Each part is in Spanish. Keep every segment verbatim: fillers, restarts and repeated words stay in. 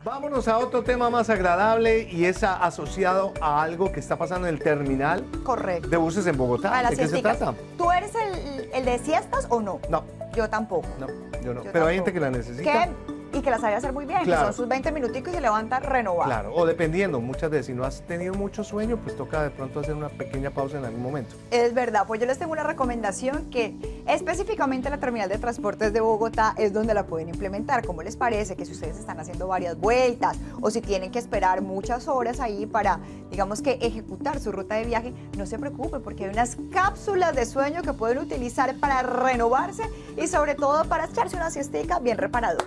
Vámonos a otro tema más agradable y es a- asociado a algo que está pasando en el terminal Correcto. de buses en Bogotá. Para las ¿De qué se siesticas. trata? ¿Tú eres el, el de siestas o no? No, Yo tampoco. no, yo no. Yo Pero hay tampoco. gente que la necesita. ¿Qué? Y que la sabe hacer muy bien, Claro. que son sus veinte minuticos y se levanta renovado. Claro, o dependiendo, muchas veces si no has tenido mucho sueño, pues toca de pronto hacer una pequeña pausa en algún momento. Es verdad, pues yo les tengo una recomendación que específicamente la terminal de transportes de Bogotá es donde la pueden implementar. ¿Cómo les parece que si ustedes están haciendo varias vueltas o si tienen que esperar muchas horas ahí para, digamos que ejecutar su ruta de viaje, no se preocupen porque hay unas cápsulas de sueño que pueden utilizar para renovarse y sobre todo para echarse una siestica bien reparadora.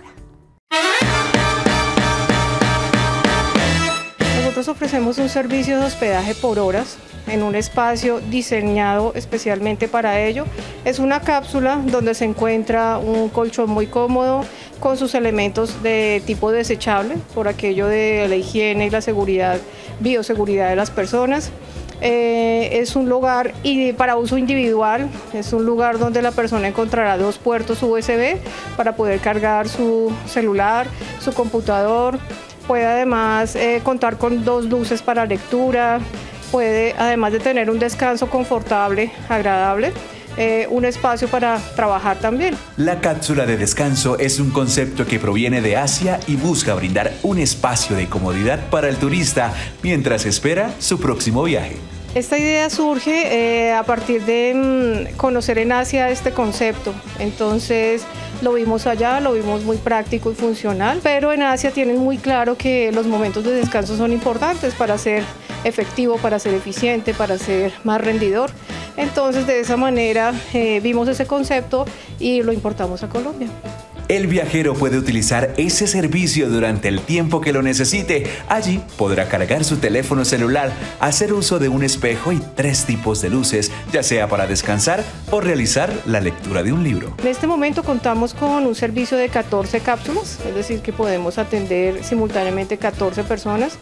Nosotros ofrecemos un servicio de hospedaje por horas en un espacio diseñado especialmente para ello. Es una cápsula donde se encuentra un colchón muy cómodo con sus elementos de tipo desechable por aquello de la higiene y la seguridad, bioseguridad de las personas. Eh, es un lugar y para uso individual, es un lugar donde la persona encontrará dos puertos U S B para poder cargar su celular, su computador. Puede además eh, contar con dos luces para lectura, puede además de tener un descanso confortable, agradable, eh, un espacio para trabajar también. La cápsula de descanso es un concepto que proviene de Asia y busca brindar un espacio de comodidad para el turista mientras espera su próximo viaje. Esta idea surge eh, a partir de mm, conocer en Asia este concepto, entonces lo vimos allá, lo vimos muy práctico y funcional, pero en Asia tienen muy claro que los momentos de descanso son importantes para ser efectivo, para ser eficiente, para ser más rendidor. Entonces de esa manera eh, vimos ese concepto y lo importamos a Colombia. El viajero puede utilizar ese servicio durante el tiempo que lo necesite. Allí podrá cargar su teléfono celular, hacer uso de un espejo y tres tipos de luces, ya sea para descansar o realizar la lectura de un libro. En este momento contamos con un servicio de catorce cápsulas, es decir, que podemos atender simultáneamente catorce personas.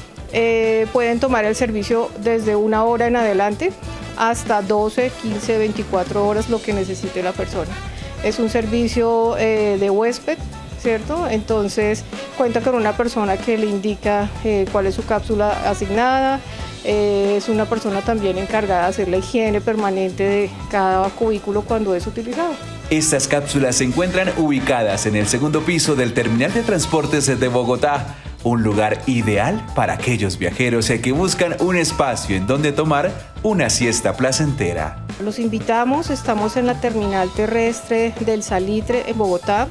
Eh, pueden tomar el servicio desde una hora en adelante hasta doce, quince, veinticuatro horas, lo que necesite la persona. Es un servicio eh, de huésped, ¿cierto? Entonces cuenta con una persona que le indica eh, cuál es su cápsula asignada. Eh, es una persona también encargada de hacer la higiene permanente de cada cubículo cuando es utilizado. Estas cápsulas se encuentran ubicadas en el segundo piso del Terminal de Transportes de Bogotá, un lugar ideal para aquellos viajeros que buscan un espacio en donde tomar una siesta placentera. Los invitamos, estamos en la terminal terrestre del Salitre en Bogotá.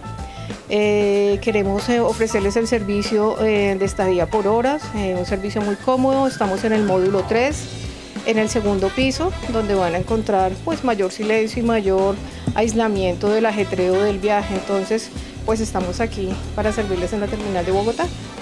Eh, queremos eh, ofrecerles el servicio eh, de estadía por horas, eh, un servicio muy cómodo. Estamos en el módulo tres, en el segundo piso, donde van a encontrar pues, mayor silencio y mayor aislamiento del ajetreo del viaje. Entonces, pues estamos aquí para servirles en la terminal de Bogotá.